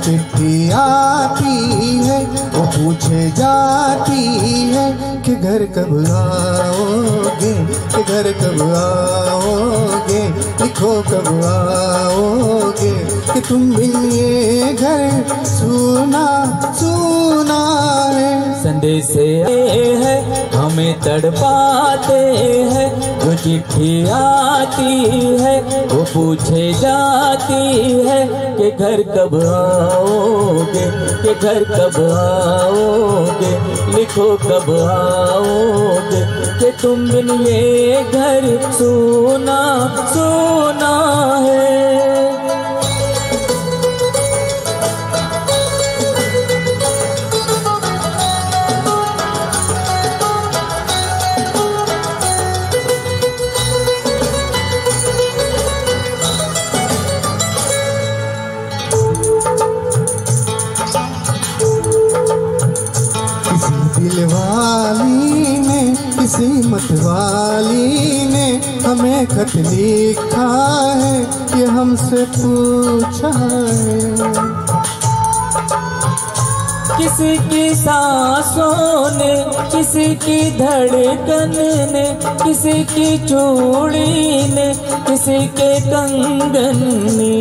चिट्ठी आती है वो पूछे जाती है कि घर कब आओगे, कि घर कब आओगे, लिखो कब आओगे, कि तुम बिन ये घर सूना सूना है। संदेश आए हैं हमें तड़पाते हैं, जो चिट्ठी आती है वो पूछे जाती है कि घर कब आओगे, कि घर कब आओगे, लिखो कब आओगे, कि तुम बिन ये घर सूना सूना है। दिलवाली ने किसी मतवाली ने हमें खत लिखा है, ये हमसे पूछा है। किसी की सांसों ने, किसी की धड़कन ने, किसी की चूड़ी ने, किसी के कंगन ने,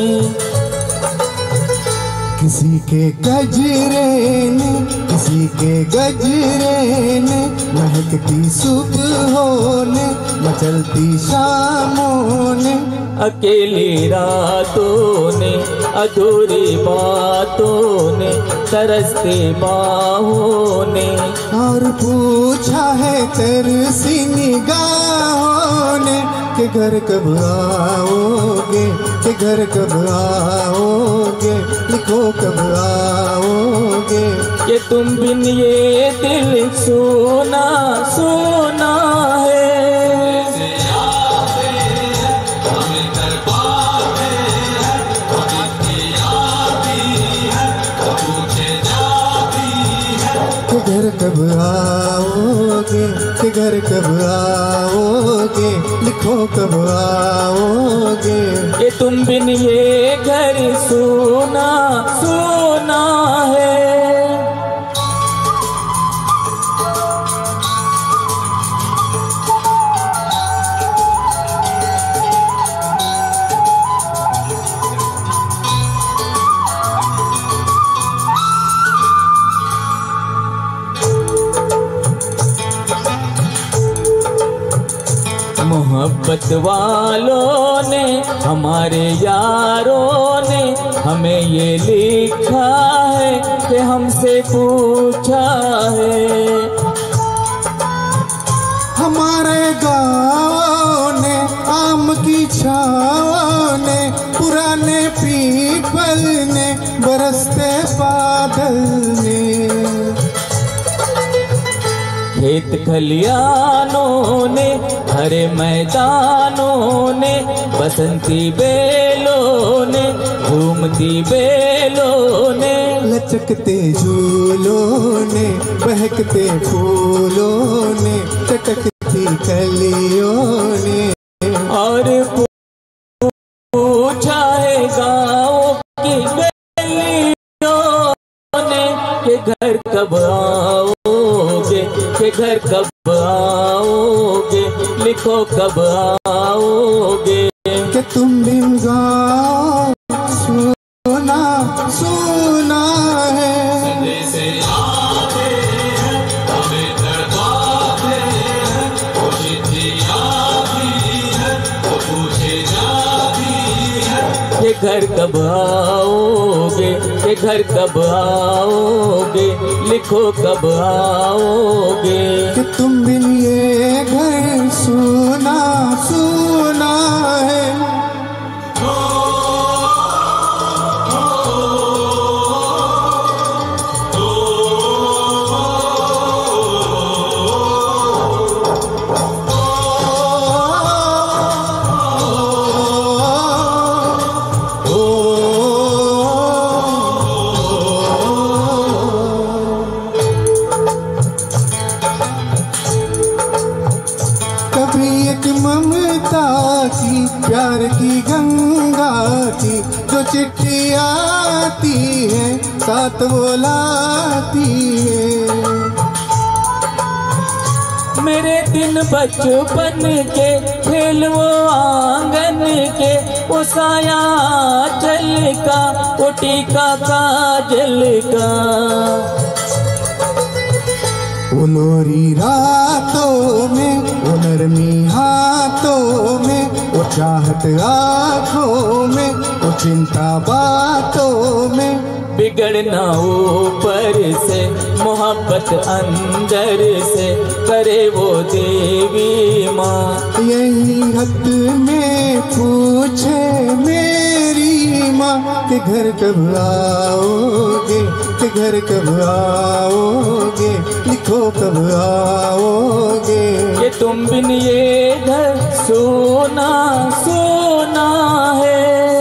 किसी के गजरे ने, किसी के गजरे ने, महकती सुबहों ने, मचलती शामों ने, अकेली रातों ने, अधूरी बातों ने, तरसते बाहों ने, और पूछा है तरसी निगाहों ने कि घर कब आओगे, कि घर कब आओगे, लिखो कब आओगे, कि तुम बिन ये दिल सोना सोना है। घर कब आओगे, कि घर कब आओगे, लिखो कब आओगे, कि तुम बिन ये घर सोना सोना है। मोहब्बत वालों ने, हमारे यारों ने हमें ये लिखा है कि हमसे पूछा है। हमारे गाँव ने, आम की छाँव ने, पुराने पीपल ने, बरसते बादल ने, खेत खलियानों ने, हरे मैदानों ने, बसंती बेलों ने, घूमती बेलों ने, लचकते झूलों ने, बहकते फूलों ने, चटकती कलियों ने, और पूछा है गाँव की गलियों ने कि घर कब आओगे, कि घर कब आओगे, लिखो कब आओगे, कि तुम बिन गाँव सोना सोना है। कि घर कब आओगे, कि घर कब आओगे, लिखो कब आओगे, कि तुम बिन ये घर सुना सुना है। ममता की प्यार की गंगा थी, जो चिट्ठी आती है साथ वो लाती है। मेरे दिन बचपन के खेल वो आंगन के, वो साया चल का, वो टीका काजल का। वो लोरी रातों में, वो नरमी हाथों में, वो चाहत आँखों में, वो चिंता बातों में। बिगड़ना ऊपर से, मोहब्बत अंदर से, करे वो देवी माँ। यही हक में पूछे मेरी माँ कि घर कब आओगे, कि घर कब आओगे, लिखो कब आओगे। ये तुम बिन ये घर सोना सोना है।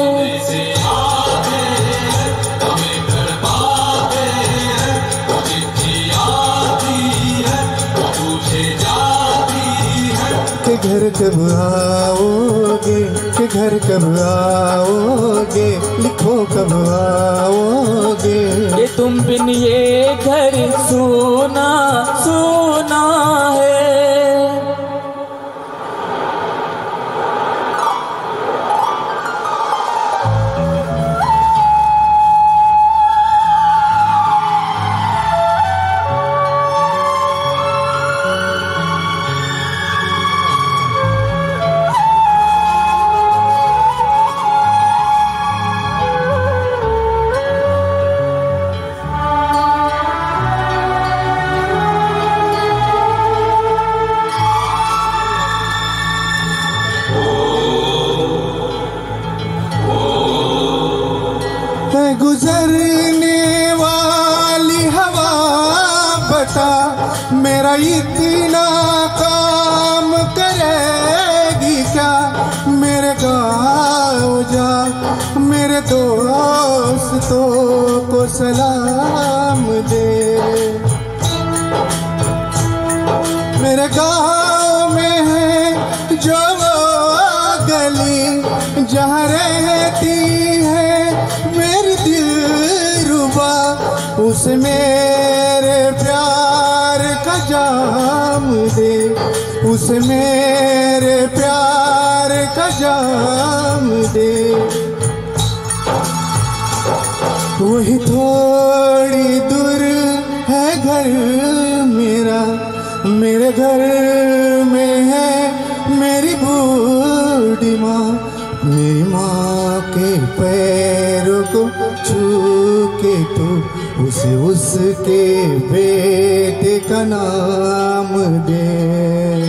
कि घर कब आओगे, कि घर कब आओगे, लिखो कब आओगे। ये तुम बिन ये घर सोना सोना है। गुजरने वाली हवा बता, मेरा इतना काम करेगी क्या। मेरे गाँव जा, मेरे दोस्तों को सलाम दे। मेरे गाँव में है जो गली जहाँ रहती है मेरी दिलरुबा, उस मेरे प्यार का जाम दे, उस मेरे प्यार का जाम दे। वही थोड़ी दूर है घर मेरा, मेरे घर में है मेरी बूढ़ी माँ। मेरी माँ के पैरों को छू के तू उसे उसके बेटे का नाम दे।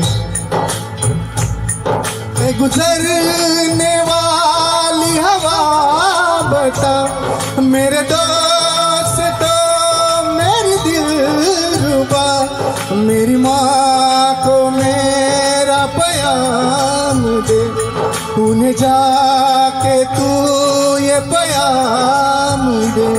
गुजरने वाली हवा बता, मेरे दोस्तों मेरी दिलरुबा, मेरी माँ को मेरा प्याम दे। उन्हें जाके तू ये प्याम दे।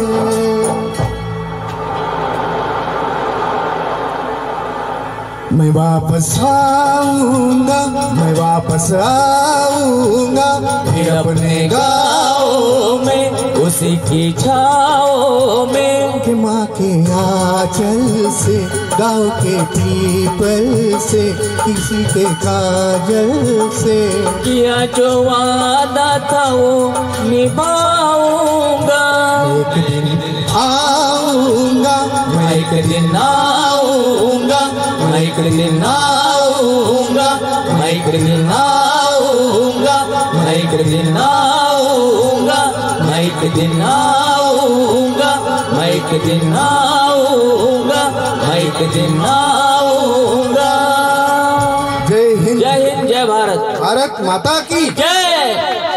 मैं वापस आऊंगा, मैं वापस आऊंगा, फिर अपने गाँव में, उसी की छाओ में। कि माँ के आंचल से, गाँव के पीपल से, किसी के काजल से। किया जो वादा था वो निभाऊंगा। एक दिन आऊंगा, मैं एक दिन आऊंगा, मैं एक दिन आऊंगा, मैं एक दिन आऊंगा, मैं एक दिन आऊंगा, मैं एक दिन आऊंगा, मैं एक दिन आऊंगा, मैं एक दिन आऊंगा। जय हिंद, जय हिंद, जय भारत, भारत माता की जय।